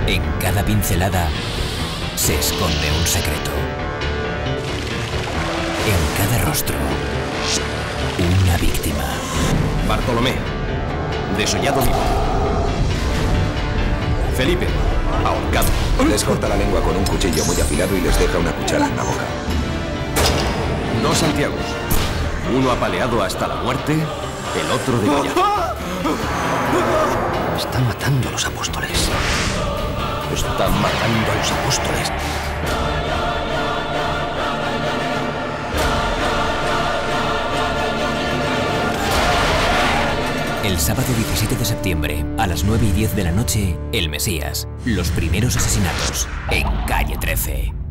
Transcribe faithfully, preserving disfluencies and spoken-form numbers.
En cada pincelada se esconde un secreto. En cada rostro, una víctima. Bartolomé, desollado vivo. Felipe, ahorcado. Les corta la lengua con un cuchillo muy afilado y les deja una cuchara en la boca. Dos Santiagos. Uno apaleado hasta la muerte, el otro degollado. Están matando a los apóstoles. Están matando a los apóstoles. El sábado diecisiete de septiembre, a las nueve y diez de la noche, El Mesías. Los primeros asesinatos en Calle trece.